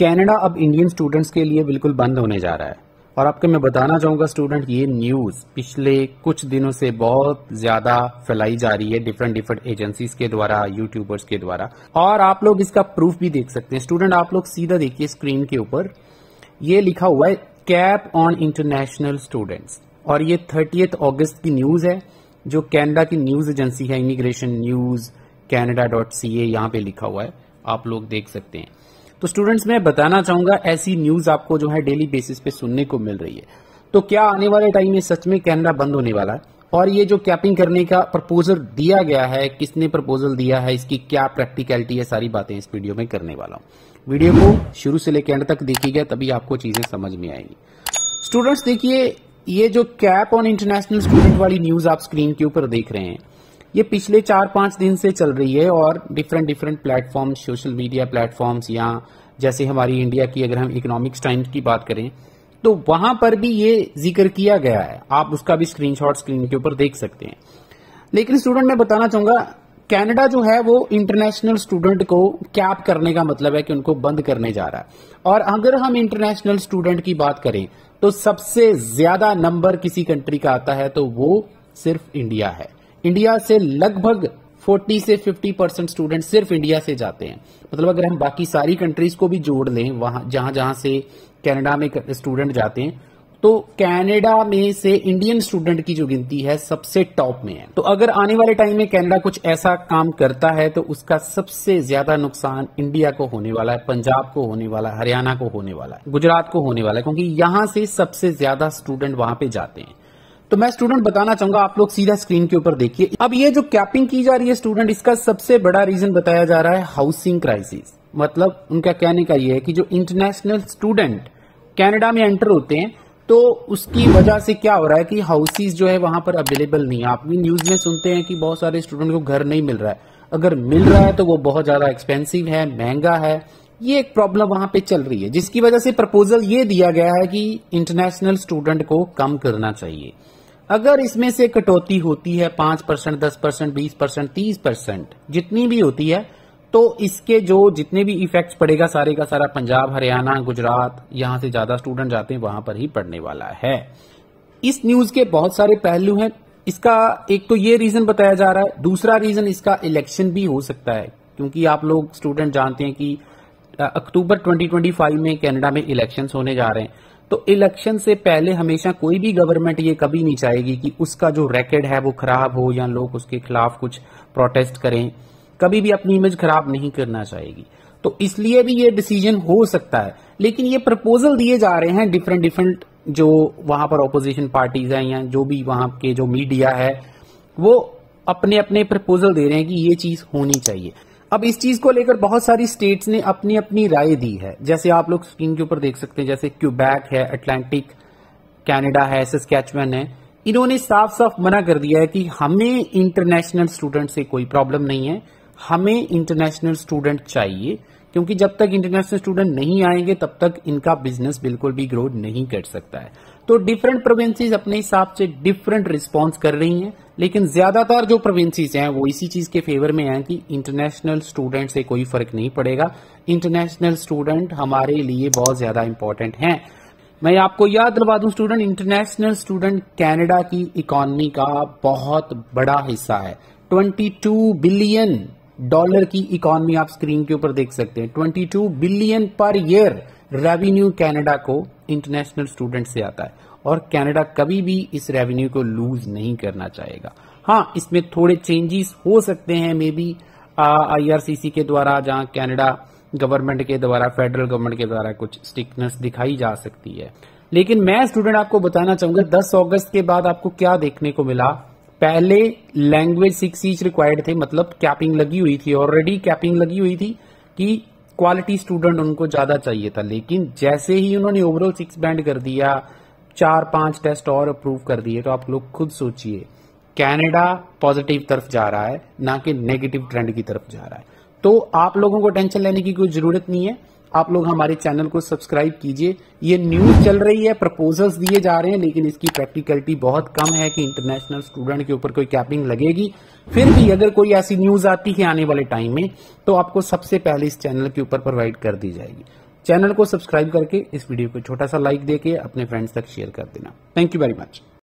Canada अब Indian students के लिए बिल्कुल बंद होने जा रहा है। और आपको मैं बताना चाहूंगा स्टूडेंट, ये न्यूज पिछले कुछ दिनों से बहुत ज्यादा फैलाई जा रही है डिफरेंट एजेंसीज के द्वारा, यूट्यूबर्स के द्वारा, और आप लोग इसका प्रूफ भी देख सकते हैं। स्टूडेंट आप लोग सीधा देखिए स्क्रीन के ऊपर, ये लिखा हुआ है कैप ऑन इंटरनेशनल स्टूडेंट्स, और ये 30 अगस्त की न्यूज है जो कनाडा की न्यूज एजेंसी है, इमिग्रेशन न्यूज canada.ca, यहां पे लिखा हुआ है, आप लोग देख सकते हैं। तो स्टूडेंट्स मैं बताना चाहूंगा ऐसी न्यूज आपको जो है डेली बेसिस पे सुनने को मिल रही है। तो क्या आने वाले टाइम में सच में कनाडा बंद होने वाला है? और ये जो कैपिंग करने का प्रपोजल दिया गया है, किसने प्रपोजल दिया है, इसकी क्या प्रैक्टिकलिटी है, सारी बातें इस वीडियो में करने वाला हूं। वीडियो को शुरू से लेकर एंड तक देखिएगा, तभी आपको चीजें समझ में आएंगी। स्टूडेंट्स देखिए, ये जो कैप ऑन इंटरनेशनल स्टूडेंट वाली न्यूज आप स्क्रीन के ऊपर देख रहे हैं, ये पिछले 4-5 दिन से चल रही है, और different platform, social media platforms, या जैसे हमारी इंडिया की अगर हम इकोनॉमिक्स टाइम्स की बात करें तो वहां पर भी ये जिक्र किया गया है। आप उसका भी स्क्रीनशॉट स्क्रीन के ऊपर देख सकते हैं। लेकिन स्टूडेंट मैं बताना चाहूंगा, कनाडा जो है वो इंटरनेशनल स्टूडेंट को कैप करने का मतलब है कि उनको बंद करने जा रहा है। और अगर हम इंटरनेशनल स्टूडेंट की बात करें तो सबसे ज्यादा नंबर किसी कंट्री का आता है तो वो सिर्फ इंडिया है। इंडिया से लगभग 40 से 50% स्टूडेंट सिर्फ इंडिया से जाते हैं। मतलब अगर हम बाकी सारी कंट्रीज को भी जोड़ लें, वहां जहां से कनाडा में स्टूडेंट जाते हैं, तो कनाडा में से इंडियन स्टूडेंट की जो गिनती है सबसे टॉप में है। तो अगर आने वाले टाइम में कनाडा कुछ ऐसा काम करता है तो उसका सबसे ज्यादा नुकसान इंडिया को होने वाला है, पंजाब को होने वाला है, हरियाणा को होने वाला है, गुजरात को होने वाला है, क्योंकि यहां से सबसे ज्यादा स्टूडेंट वहां पे जाते हैं। तो मैं स्टूडेंट बताना चाहूंगा, आप लोग सीधा स्क्रीन के ऊपर देखिए। अब ये जो कैपिंग की जा रही है स्टूडेंट, इसका सबसे बड़ा रीजन बताया जा रहा है हाउसिंग क्राइसिस। मतलब उनका कहने का ये है कि जो इंटरनेशनल स्टूडेंट कनाडा में एंटर होते हैं तो उसकी वजह से क्या हो रहा है कि हाउसेज जो है वहां पर अवेलेबल नहीं है। आप भी न्यूज में सुनते हैं कि बहुत सारे स्टूडेंट को घर नहीं मिल रहा है, अगर मिल रहा है तो वो बहुत ज्यादा एक्सपेंसिव है, महंगा है। ये एक प्रॉब्लम वहां पे चल रही है, जिसकी वजह से प्रपोजल ये दिया गया है कि इंटरनेशनल स्टूडेंट को कम करना चाहिए। अगर इसमें से कटौती होती है 5%, 10%, 20%, 30%, जितनी भी होती है, तो इसके जो जितने भी इफेक्ट्स पड़ेगा सारे का सारा पंजाब, हरियाणा, गुजरात, यहां से ज्यादा स्टूडेंट जाते हैं वहां पर ही पड़ने वाला है। इस न्यूज के बहुत सारे पहलू हैं। इसका एक तो ये रीजन बताया जा रहा है, दूसरा रीजन इसका इलेक्शन भी हो सकता है, क्योंकि आप लोग स्टूडेंट जानते हैं कि अक्टूबर 2025 में कनाडा में इलेक्शंस होने जा रहे हैं। तो इलेक्शन से पहले हमेशा कोई भी गवर्नमेंट ये कभी नहीं चाहेगी कि उसका जो रिकॉर्ड है वो खराब हो या लोग उसके खिलाफ कुछ प्रोटेस्ट करें, कभी भी अपनी इमेज खराब नहीं करना चाहेगी। तो इसलिए भी ये डिसीजन हो सकता है। लेकिन ये प्रपोजल दिए जा रहे हैं डिफरेंट जो वहां पर ऑपोजिशन पार्टीज हैं या जो भी वहां के जो मीडिया है, वो अपने अपने प्रपोजल दे रहे हैं कि ये चीज होनी चाहिए। अब इस चीज को लेकर बहुत सारी स्टेट्स ने अपनी अपनी राय दी है। जैसे आप लोग स्क्रीन के ऊपर देख सकते हैं, जैसे क्यूबैक है, अटलांटिक कनाडा है, सस्कैचुअन है। इन्होंने साफ साफ मना कर दिया है कि हमें इंटरनेशनल स्टूडेंट से कोई प्रॉब्लम नहीं है, हमें इंटरनेशनल स्टूडेंट चाहिए, क्योंकि जब तक इंटरनेशनल स्टूडेंट नहीं आएंगे तब तक इनका बिजनेस बिल्कुल भी ग्रो नहीं कर सकता है। तो डिफरेंट प्रोविंसेस अपने हिसाब से डिफरेंट रिस्पॉन्स कर रही हैं, लेकिन ज्यादातर जो प्रोविंसेस हैं वो इसी चीज के फेवर में हैं कि इंटरनेशनल स्टूडेंट से कोई फर्क नहीं पड़ेगा, इंटरनेशनल स्टूडेंट हमारे लिए बहुत ज्यादा इंपॉर्टेंट हैं। मैं आपको याद दिलवा दूं स्टूडेंट, इंटरनेशनल स्टूडेंट कनाडा की इकोनॉमी का बहुत बड़ा हिस्सा है। $22 बिलियन की इकोनॉमी आप स्क्रीन के ऊपर देख सकते हैं। 22 billion per year revenue Canada को इंटरनेशनल स्टूडेंट से आता है, और कनाडा कभी भी इस रेवेन्यू को लूज नहीं करना चाहेगा। हाँ, इसमें थोड़े चेंजेस हो सकते हैं, मे बी IRCC के द्वारा, जहां कनाडा गवर्नमेंट के द्वारा, फेडरल गवर्नमेंट के द्वारा कुछ स्टिकनेस दिखाई जा सकती है। लेकिन मैं स्टूडेंट आपको बताना चाहूंगा 10 अगस्त के बाद आपको क्या देखने को मिला। पहले लैंग्वेज 6 ईच रिक्वायर्ड थे, मतलब कैपिंग लगी हुई थी, ऑलरेडी कैपिंग लगी हुई थी कि क्वालिटी स्टूडेंट उनको ज्यादा चाहिए था। लेकिन जैसे ही उन्होंने ओवरऑल 6 बैंड कर दिया, 4-5 टेस्ट और अप्रूव कर दिए, तो आप लोग खुद सोचिए कनाडा पॉजिटिव तरफ जा रहा है, ना कि नेगेटिव ट्रेंड की तरफ जा रहा है। तो आप लोगों को टेंशन लेने की कोई जरूरत नहीं है। आप लोग हमारे चैनल को सब्सक्राइब कीजिए। ये न्यूज चल रही है, प्रपोजल्स दिए जा रहे हैं, लेकिन इसकी प्रैक्टिकलिटी बहुत कम है कि इंटरनेशनल स्टूडेंट के ऊपर कोई कैपिंग लगेगी। फिर भी अगर कोई ऐसी न्यूज आती है आने वाले टाइम में, तो आपको सबसे पहले इस चैनल के ऊपर प्रोवाइड कर दी जाएगी। चैनल को सब्सक्राइब करके इस वीडियो को छोटा सा लाइक देके अपने फ्रेंड्स तक शेयर कर देना। Thank you very much.